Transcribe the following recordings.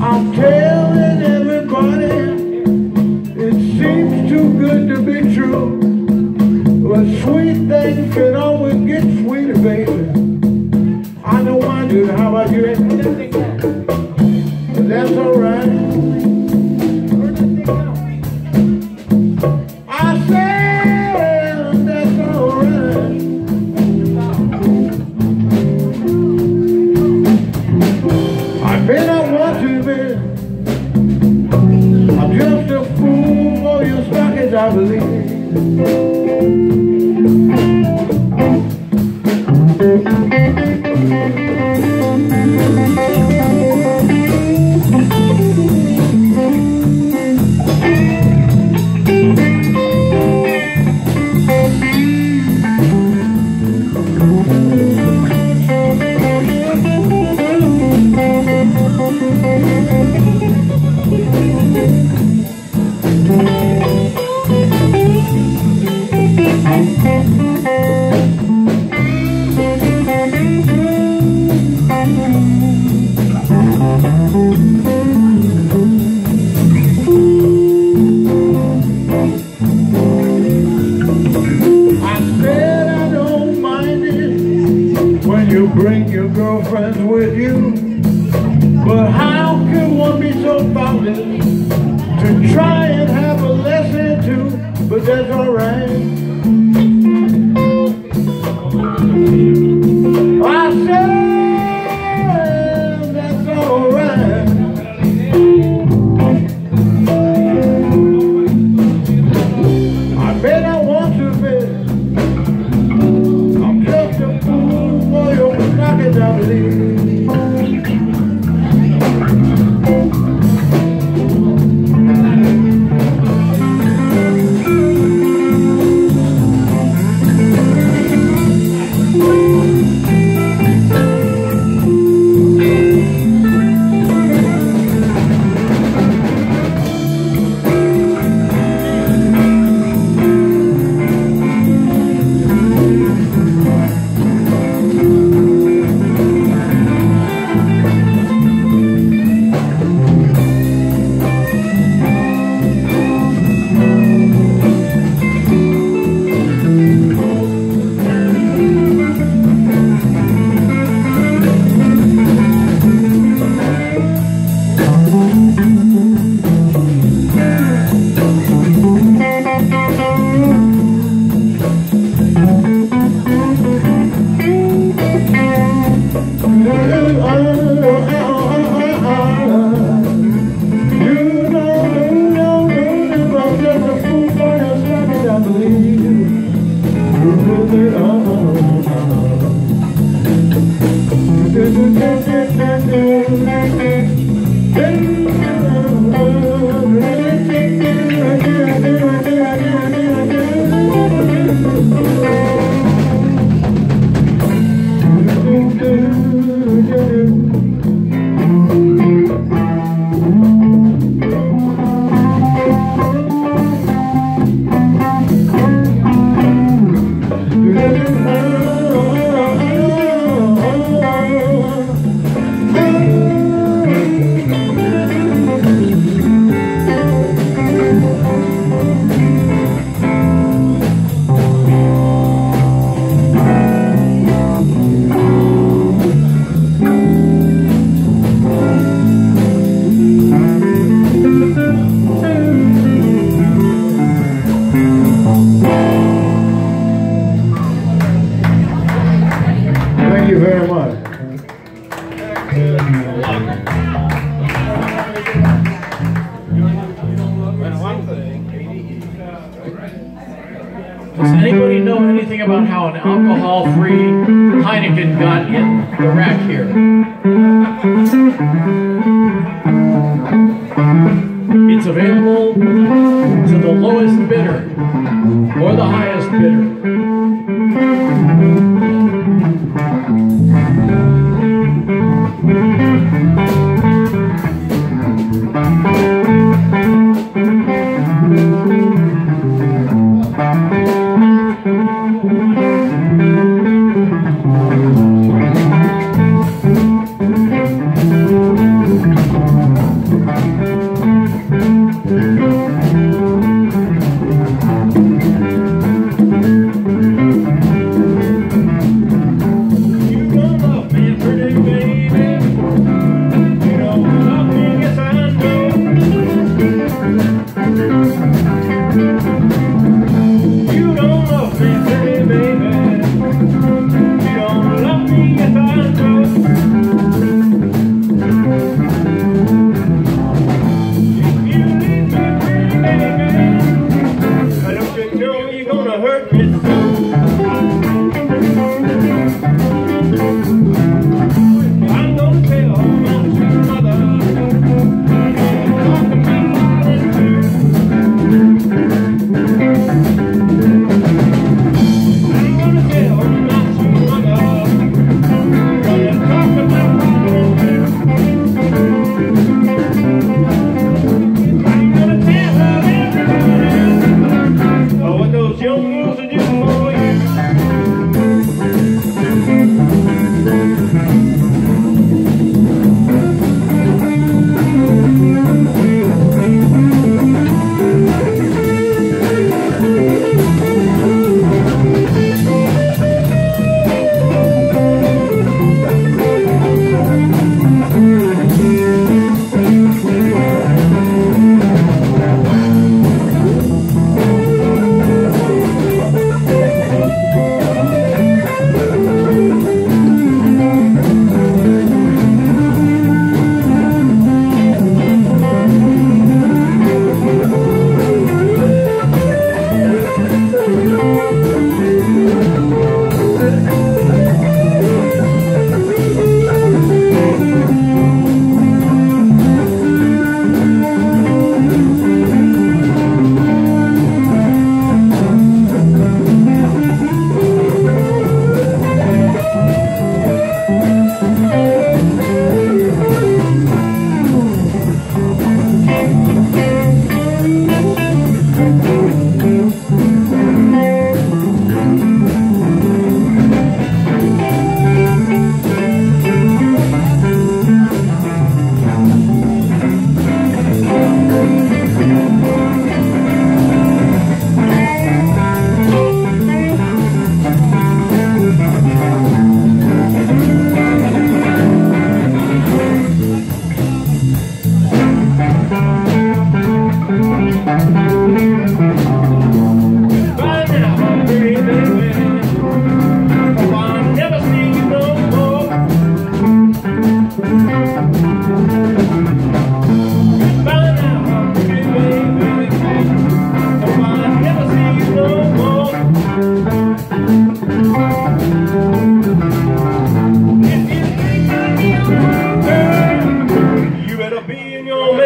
I'm telling everybody, it seems too good to be true. But sweet things can always get sweeter, baby. I know I do. How about you? But that's alright. I said that's alright. I may not want to, baby. I'm just a fool for your stockings, I believe. Bring your girlfriends with you, but how can one be so thoughtless to try and have a lesson too? But that's alright. I said that's alright. I may not want to be. I'm just a fool for your pockets, I believe. Thank you very much. Does anybody know anything about how an alcohol-free Heineken got in the rack here? It's available to the lowest bidder or the highest bidder.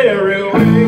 very way.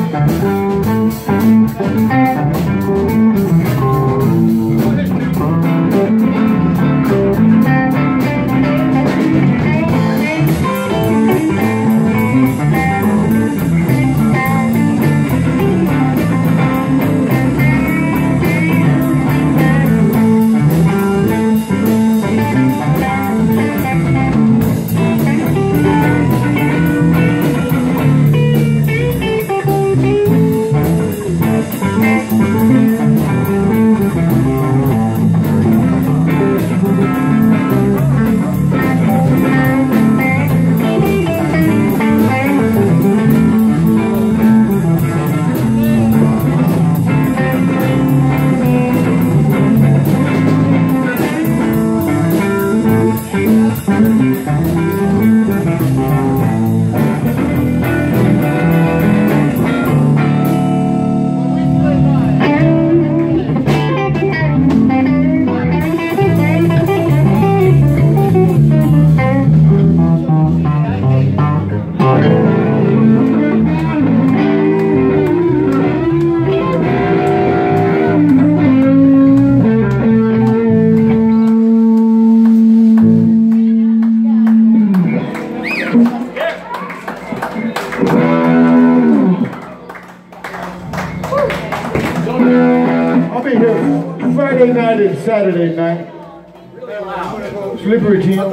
I'll be here Friday night and Saturday night. Slippery team.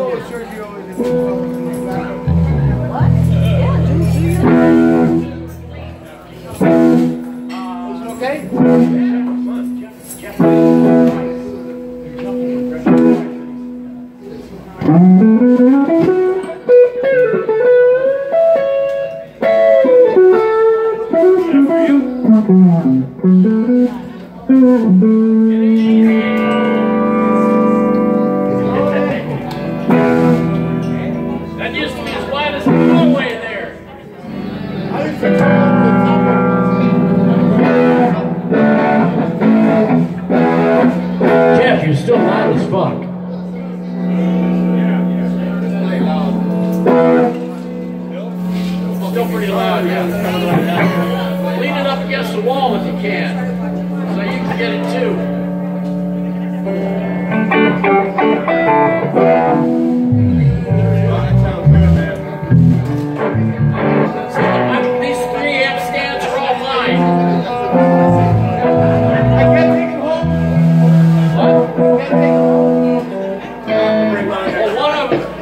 That used to be as wide as the hallway there. Jeff, you're still loud as fuck. Still pretty loud, yeah. Lean it up against the wall if you can, so you can get it too. These 3 amp stands are all mine. I can't take it home. What? I can't take it home. Well, one of them.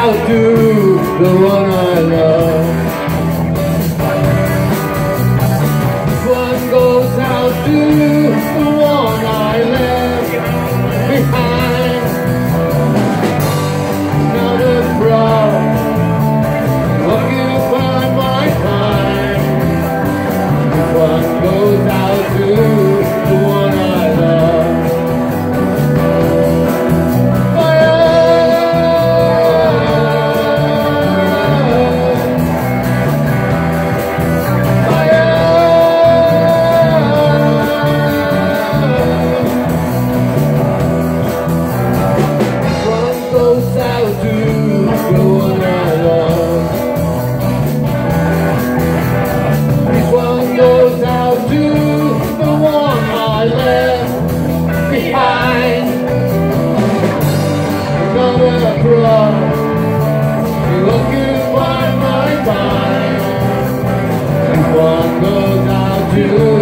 out to the one I love. This one goes out to the one I left behind. Another crowd occupy my time. This one goes out to the one I love. You